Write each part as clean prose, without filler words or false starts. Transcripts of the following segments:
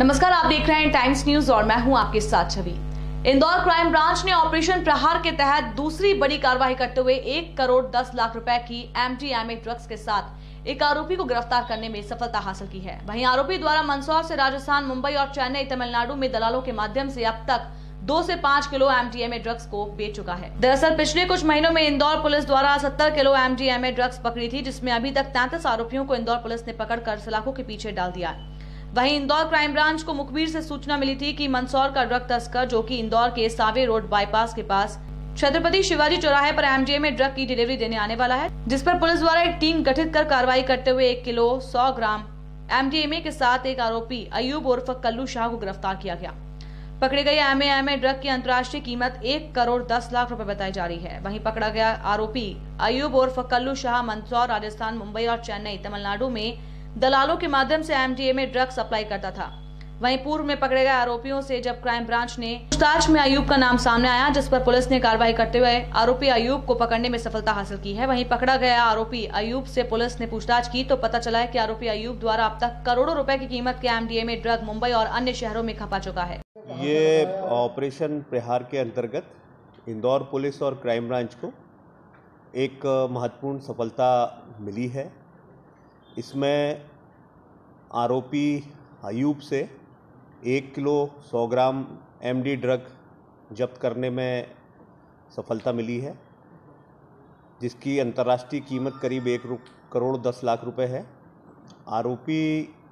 नमस्कार, आप देख रहे हैं टाइम्स न्यूज और मैं हूं आपके साथ छवि। इंदौर क्राइम ब्रांच ने ऑपरेशन प्रहार के तहत दूसरी बड़ी कार्रवाई करते हुए 1 करोड़ 10 लाख रुपए की MDMA ड्रग्स के साथ एक आरोपी को गिरफ्तार करने में सफलता हासिल की है। वहीं आरोपी द्वारा मंदसौर से राजस्थान, मुंबई और चेन्नई, तमिलनाडु में दलालों के माध्यम से अब तक 2 से 5 किलो MDMA ड्रग्स को बेच चुका है। दरअसल पिछले कुछ महीनों में इंदौर पुलिस द्वारा 70 किलो MDMA ड्रग्स पकड़ी थी, जिसमें अभी तक 33 आरोपियों को इंदौर पुलिस ने पकड़कर सलाखों के पीछे डाल दिया। वहीं इंदौर क्राइम ब्रांच को मुखबिर से सूचना मिली थी कि मंदसौर का ड्रग तस्कर, जो कि इंदौर के सावे रोड बाईपास के पास छत्रपति शिवाजी चौराहे पर MDMA ड्रग की डिलीवरी देने आने वाला है, जिस पर पुलिस द्वारा एक टीम गठित कर कार्रवाई करते हुए 1 किलो 100 ग्राम MDMA के साथ एक आरोपी अयूब उर्फ कल्लू शाह को गिरफ्तार किया गया। पकड़े गए MDMA ड्रग की अंतर्राष्ट्रीय कीमत 1 करोड़ 10 लाख रुपए बताई जा रही है। वहीं पकड़ा गया आरोपी अयूब उर्फ कल्लू शाह मंदसौर, राजस्थान, मुंबई और चेन्नई, तमिलनाडु में दलालों के माध्यम से MDMA ड्रग सप्लाई करता था। वहीं पूर्व में पकड़े गए आरोपियों से जब क्राइम ब्रांच ने पूछताछ में अयूब का नाम सामने आया, जिस पर पुलिस ने कार्रवाई करते हुए आरोपी अयूब को पकड़ने में सफलता हासिल की है। वहीं पकड़ा गया आरोपी अयूब से पुलिस ने पूछताछ की तो पता चला है कि आरोपी अयूब द्वारा अब तक करोड़ों रुपए की कीमत के MDMA ड्रग मुंबई और अन्य शहरों में खपा चुका है। ये ऑपरेशन प्रहार के अंतर्गत इंदौर पुलिस और क्राइम ब्रांच को एक महत्वपूर्ण सफलता मिली है। इसमें आरोपी अयूब से 1 किलो 100 ग्राम MD ड्रग जब्त करने में सफलता मिली है, जिसकी अंतर्राष्ट्रीय कीमत करीब 1 करोड़ 10 लाख रुपए है। आरोपी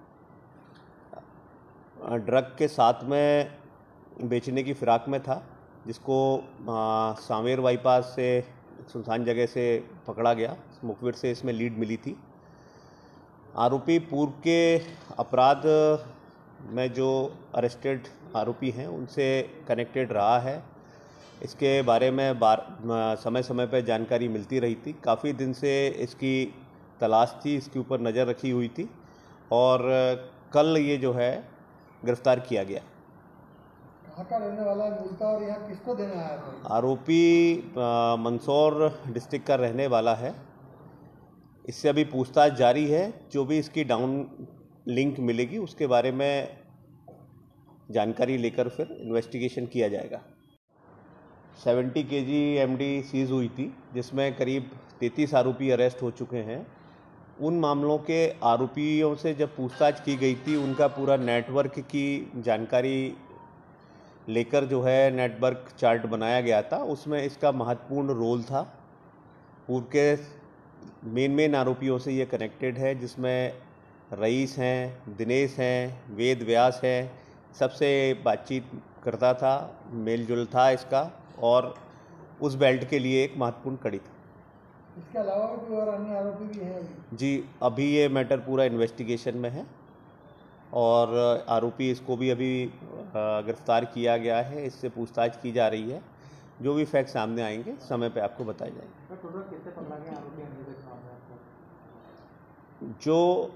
ड्रग के साथ में बेचने की फिराक में था, जिसको सांवेर बाईपास से सुनसान जगह से पकड़ा गया। मुखबिर से इसमें लीड मिली थी। आरोपी पूर्व के अपराध में जो अरेस्टेड आरोपी हैं उनसे कनेक्टेड रहा है। इसके बारे में समय समय पर जानकारी मिलती रही थी। काफ़ी दिन से इसकी तलाश थी, इसके ऊपर नज़र रखी हुई थी और कल ये जो है गिरफ्तार किया गया। कहाँ का रहने वाला है मूलतः और यहाँ किसको देने आया था? आरोपी मंदसौर डिस्ट्रिक्ट का रहने वाला है। इससे अभी पूछताछ जारी है। जो भी इसकी डाउन लिंक मिलेगी उसके बारे में जानकारी लेकर फिर इन्वेस्टिगेशन किया जाएगा। 70 kg MD सीज हुई थी, जिसमें करीब 33 आरोपी अरेस्ट हो चुके हैं। उन मामलों के आरोपियों से जब पूछताछ की गई थी, उनका पूरा नेटवर्क की जानकारी लेकर जो है नेटवर्क चार्ट बनाया गया था। उसमें इसका महत्वपूर्ण रोल था। पूर्व के मेन आरोपियों से ये कनेक्टेड है, जिसमें रईस हैं, दिनेश हैं, वेद व्यास हैं। सबसे बातचीत करता था, मेल जुल था इसका और उस बेल्ट के लिए एक महत्वपूर्ण कड़ी था। इसके अलावा भी और अन्य आरोपी भी हैं जी। अभी ये मैटर पूरा इन्वेस्टिगेशन में है और आरोपी इसको भी अभी गिरफ्तार किया गया है। इससे पूछताछ की जा रही है। जो भी फैक्ट सामने आएंगे समय पे आपको बताए जाएंगे। जो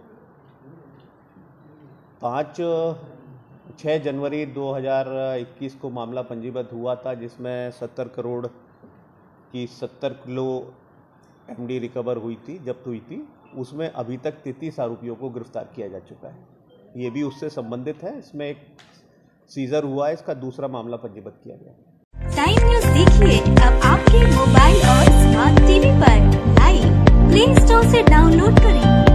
5-6 जनवरी 2021 को मामला पंजीबद्ध हुआ था, जिसमें 70 करोड़ की 70 किलो MD रिकवर हुई थी, जब्त हुई थी। उसमें अभी तक 33 आरोपियों को गिरफ्तार किया जा चुका है। ये भी उससे संबंधित है। इसमें एक सीजर हुआ है, इसका दूसरा मामला पंजीबद्ध किया गया। टाइम न्यूज देखिए अब आपके मोबाइल और स्मार्ट टीवी पर। लाइव प्ले स्टोर से डाउनलोड करें।